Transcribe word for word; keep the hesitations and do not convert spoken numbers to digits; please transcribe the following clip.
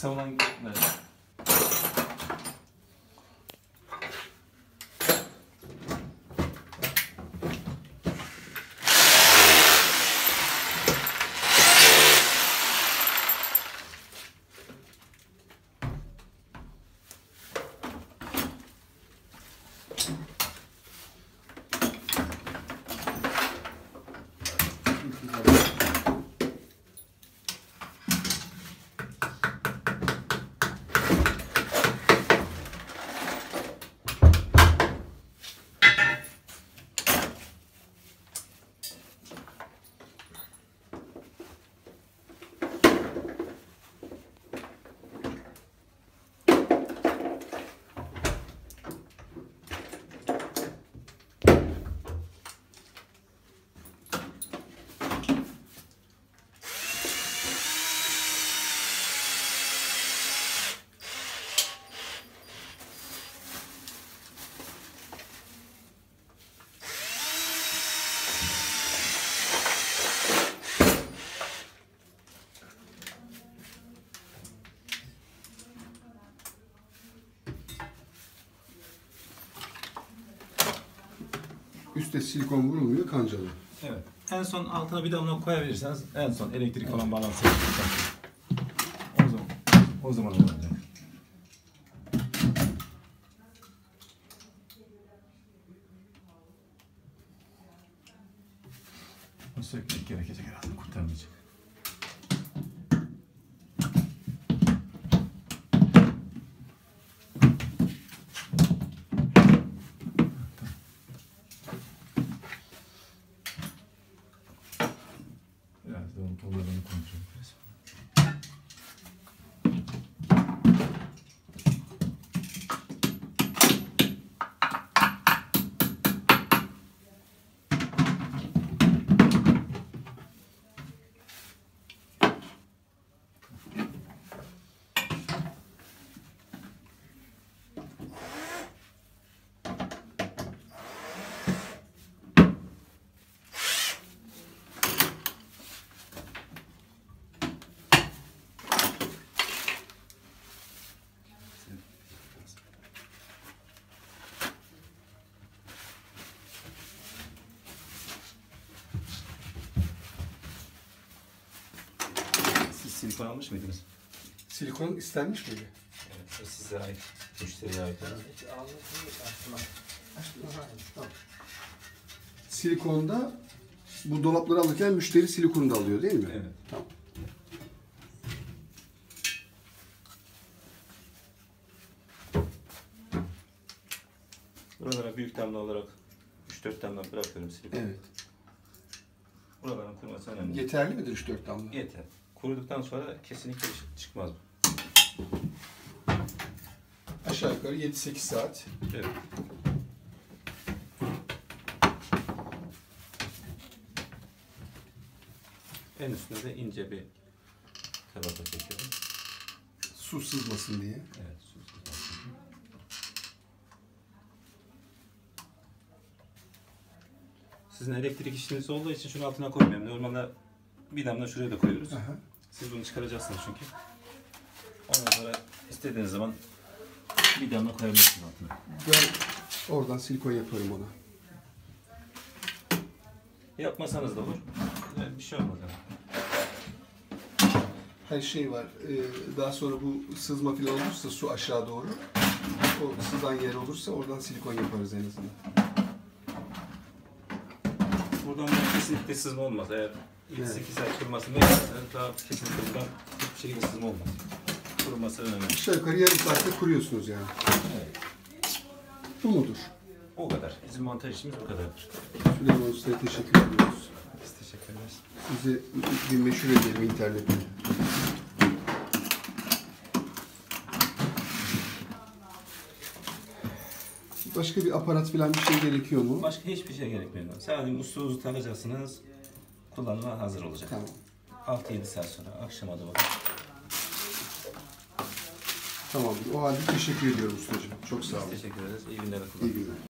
kısa olan nerede? Üste silikon vurulmuyor, kancalı. Evet. En son altına bir damla koyabilirseniz en son elektrik evet. Olan bağlantısı yapacak. O zaman o zaman olacak. O sökmek gerekecek herhalde, kurtarmayacak. Biraz da onun kollarını kontrol ederiz. Silikon almış mıydınız? Silikon istenmiş miydi? Evet, o size ait, müşteriye ait. Silikonda bu dolapları alırken müşteri silikonu da alıyor değil mi? Evet. Tamam. Buralara büyük damla olarak üç dört damla bırakıyorum silikonu. Evet. Buraların kuruması önemli. Yeterli midir üç dört damla? Yeter. Kuruduktan sonra kesinlikle çıkmaz bu. Aşağı yukarı yedi sekiz saat. Evet. En üstüne de ince bir tabaka çekiyorum. Su sızmasın diye. Evet, su sızmasın. Sizin elektrik işiniz olduğu için şunun altına koymuyorum. Normalde bir damla şuraya da koyuyoruz. Aha. Siz bunu çıkaracaksınız çünkü. Ondan sonra istediğiniz zaman bir damla koyabilirsiniz altına. Ben oradan silikon yaparım ona. Yapmasanız da olur. Bir şey olmaz yani. Her şey var. Ee, daha sonra bu sızma falan olursa su aşağı doğru. O sızan yer olursa oradan silikon yaparız en azından. Buradan da kesinlikle sızma olmaz. Eğer yedi sekiz ay kurumasını yaparsanız daha kesinlikle buradan hiçbir şekilde sızma olmaz. Kuruması önemli. Aşağı yukarı yarım saatte kuruyorsunuz yani. Evet. Bu mudur? O kadar. Bizim montaj işimiz bu kadardır. Süleyman Usta'ya teşekkür ediyoruz. Biz teşekkür ederiz. Sizi bir meşhur edelim internette. Başka bir aparat falan bir şey gerekiyor mu? Başka hiçbir şey gerekmiyor. Sadece musluğunuzu takacaksınız. Kullanıma hazır olacak. Tamam. altı yedi saat sonra akşama da bakın. Tamam. O halde teşekkür ediyorum ustacığım. Çok sağ olun. Teşekkür ederiz. İyi günler. İyi günler.